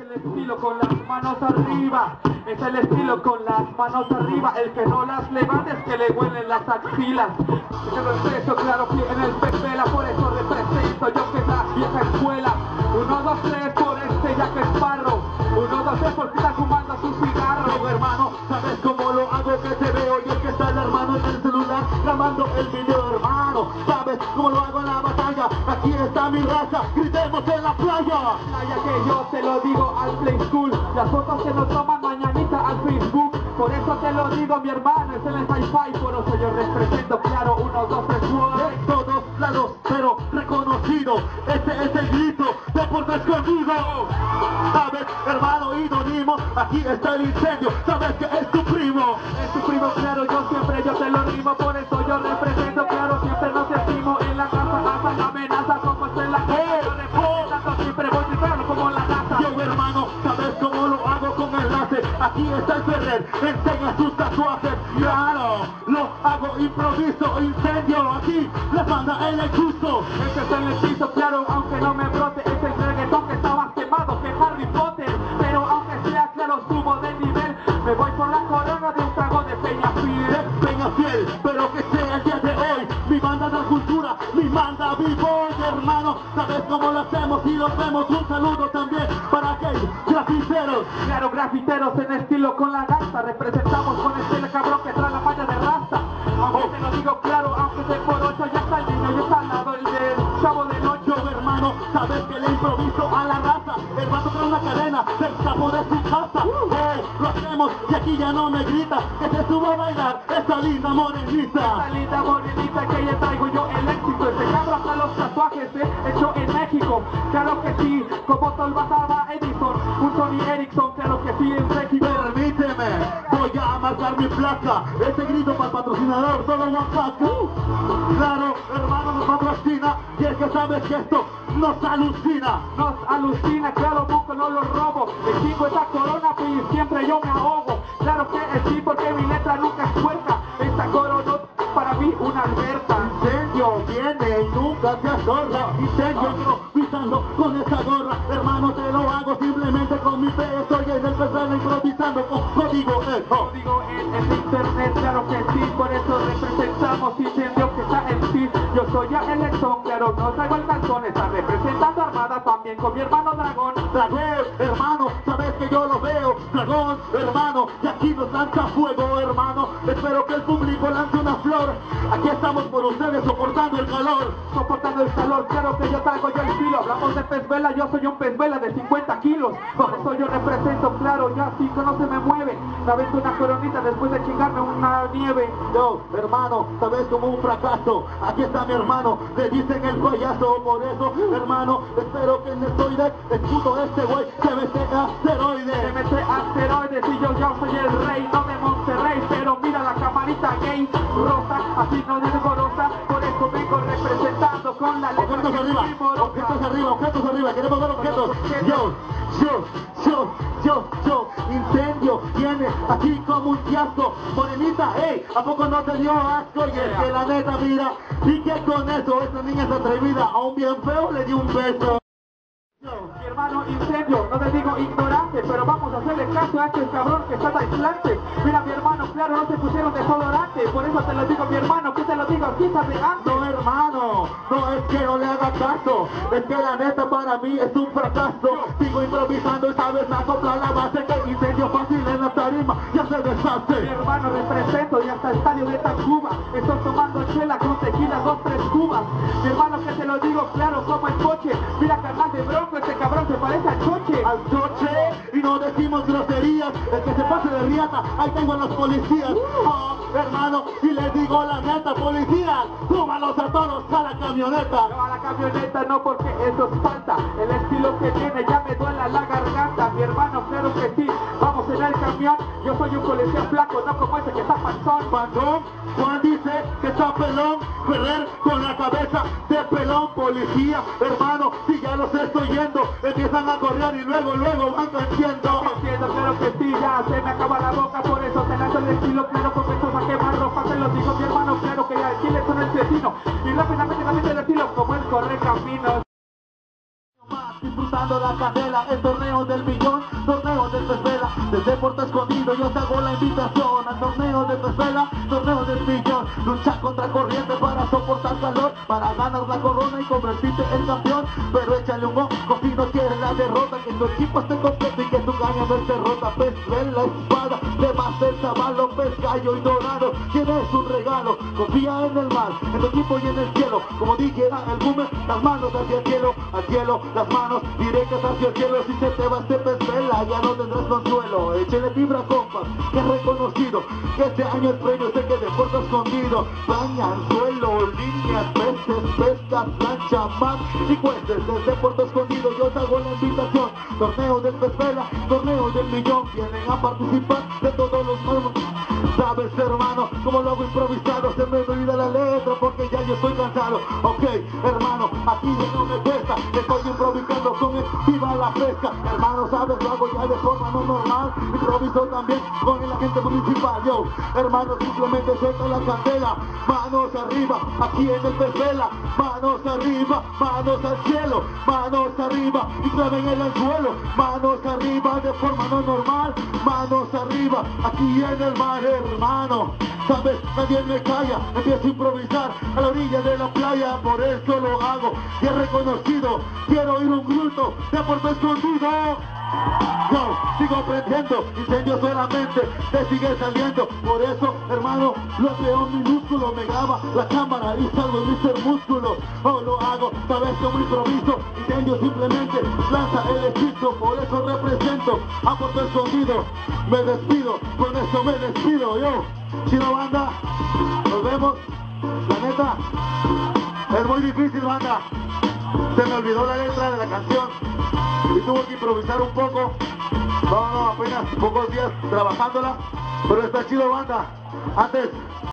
el estilo con las manos arriba, es el estilo con las manos arriba, el que no las levante es que le huelen las axilas. Es el respeto, claro que en el pepela, por eso represento yo que es la vieja escuela. 1, 2, 3 por este Jack Sparrow, 1, 2, 3 porque está fumando su cigarro. Hermano, ¿sabes cómo lo hago que te veo? Y es que está el hermano en el celular grabando el video, hermano. ¿Sabes cómo lo hago en la batalla? Aquí está mi raza, gritemos en la playa. Playa que yo te lo digo al Play School, las fotos se nos toman mañanita al Facebook. Por eso te lo digo, mi hermano, es el Sci-Fi, por eso yo represento, claro, 1, 2, 3, 4. De todos lados, pero reconocido, este es el grito de Puerto Escondido. ¿Sabes, hermano idónimo? Aquí está el incendio, sabes que es tu primo. Es tu primo, claro, yo te lo rimo, por eso yo represento, claro, siempre nos estimo en la casa, hasta la amenaza, como estoy en la casa, yo representando, siempre voy gritando como la NASA. Yo, hermano, ¿sabes cómo lo hago con el láser? Aquí está el Ferrer, enseña sus tatuajes. Claro, lo hago improviso, incendio, aquí la banda en el gusto. Este es el hechizo, claro, aunque no me brote, es el reggaetón que está más quemado que Harry Potter. Pero aunque sea claro, subo de nivel, me voy por la corona de un trago de Peñafiel. Peñafiel, pero que sea el día de hoy, mi banda de cultura, mi banda B-Boy, hermano, ¿sabes cómo lo hacemos? Y lo vemos, un saludo también para aquellos grafiteros. Claro, grafiteros en estilo con la gasta, representamos con este cabrón que trae la malla de rasta. Aunque te lo digo claro, aunque te por 8 ya está el niño, ya está al lado el del chavo del 8. Hermano, sabes que le improviso a la raza, el vato trae una cadena del sapo de su casa. Lo hacemos y aquí ya no me grita, que se suba a bailar esta linda morenita. Esta linda morenita que ya traigo yo el éxito, este cabrón hasta los tatuajes hecho en México. Claro que sí, como Tolbazaba Edison, un Tony Erickson, claro que sí, en México. Permíteme, voy a marcar mi placa, este grito para el patrocinador, solo Oaxaca. Claro, hermano, nos patrocina, y es que sabes que esto nos alucina. Nos alucina, claro, nunca no lo robo. Me chingo esta corona y siempre yo me ahogo. Claro que sí, porque mi letra nunca es puerca. Esta corona para mí una alberta. Incendio viene y nunca se azorra. Incendio yo pisando con esa gorra. Hermano, te lo hago simplemente con mi peso y en el pesado improvisando con código eco. Digo en internet, claro que sí, por eso representamos incendio que está en sí. Yo soy ya el Exxon, claro, no traigo el calzón, está representando Armada también con mi hermano Dragón. Dragón, hermano, sabes que yo lo veo. Dragón, hermano, y aquí nos lanza fuego, hermano. Espero que el público lance una flor. Aquí estamos por ustedes soportando el calor. Soportando el calor, claro que yo traigo yo el filo. Hablamos de pez vela, yo soy un pez vela de 50 kilos. Por eso yo represento, claro, ya así que no se me mueve. Sabes una coronita después de chingarme una nieve. Yo, hermano, sabes como un fracaso. Aquí está mi hermano, le dicen el payaso. Por eso, hermano, espero que en estoide escudo este güey se mete asteroides. Se mete asteroides y yo soy el rey, no de Monterrey. Pero mira la camarita gay, rosa, así no digo rosa. Por eso vengo representando con la letra. Objetos arriba, objetos arriba, objetos arriba. Queremos ver objetos. Yo, incendio, viene así como un fiasco. Morenita, hey, ¿a poco no te dio asco? Y es que la neta, mira, y que con eso esta niña es atrevida. A un bien feo le dio un beso. Mi hermano incendio, no te digo ignorante, pero vamos a hacerle caso a este cabrón que está aislante. Mira mi hermano, claro, no se pusieron desodorante, por eso te lo digo mi hermano, que te lo digo, quítate antes. No hermano, no es que no le haga caso, es que la neta para mí es un fracaso. Sigo improvisando y sabes acoplar la base, que incendio fácil en la tarima ya se Mi deshace. hermano represento y hasta el estadio de Tacuba, estoy tomando chela con tequila, 2, 3 cubas. Mi hermano que te lo digo claro como el coche, mira carnal de Bronco, este cabrón se parece al choche. Al choche, y no decimos groserías, el que se pase de riata, ahí tengo a los policías. Oh, hermano, y les digo la neta, policías, súbalos a todos a la camioneta. No a la camioneta no, porque eso es falta. El estilo que tiene ya me duele la garganta. Mi hermano, claro que sí, vamos en el camión. Yo soy un policía flaco, no como ese que está panzón. Panzón, Juan dice que está pelón, Ferrer con la cabeza de pelón. Policía, hermano, si ya los estoy yendo, empiezan a correr y luego van creciendo. Entiendo, claro que sí, ya se me acaba la boca, por eso te lanzo el estilo, claro, porque esto saqué más ropa, te lo digo mi hermano, claro que ya el chile son el vecino. Y rápidamente el estilo como el corre caminos. Disfrutando la candela, el torneo del millón. Desde Puerto Escondido yo te hago la invitación al torneo de Pesvela, torneo del millón. Lucha contra corriente para soportar calor, para ganar la corona y convertirte en campeón. Pero échale un ojo si no quieres la derrota, que tu equipo esté completo y que tu caña no esté rota. Pesvela, espada de Master Chaval López, Gallo y Dorado, tienes un regalo. Confía en el mar, en tu equipo y en el cielo. Como dijera el boomer, las manos hacia el cielo, las manos directas hacia el cielo. Si se te va este Pesvela, ya no tendrás consuelo. Échale fibra, compas, que es reconocido, que este año el premio se quede Puerto Escondido. Baña, anzuelo, líneas, peces, pescas, lancha, mar y cuentes. Desde Puerto Escondido yo te hago la invitación. Torneo del Pesvela, torneo del millón. Vienen a participar de todos los nuevos. Sabes, hermano, como lo hago improvisado, se me olvida la letra porque ya yo estoy cansado. Ok, hermano, aquí ya no me cuesta, estoy improvisando con el viva la pesca. Hermano, sabes, lo hago ya de forma no normal, improviso también con el agente municipal. Yo, hermano, simplemente suelta la candela, manos arriba, aquí en el Pesvela, manos arriba, manos al cielo, manos arriba y claven el anzuelo, manos arriba de forma no normal, manos arriba, aquí en el mar, hermano. Sabes, nadie me calla, empiezo a improvisar a la orilla de la playa, por eso lo hago y es reconocido. Quiero oír un grito de Puerto Escondido. Yo sigo aprendiendo, incendio solamente te sigue saliendo. Por eso, hermano, lo veo minúsculo, me graba la cámara y salgo Mr. Músculo. Oh, lo hago, sabes como improviso, incendio simplemente lanza el hechizo. Por eso represento a Puerto Escondido. Me despido, con eso me despido yo. Chino banda, nos vemos. La neta, es muy difícil, banda. Se me olvidó la letra de la canción y tuve que improvisar un poco. No, apenas pocos días trabajándola, pero está chido, banda. Antes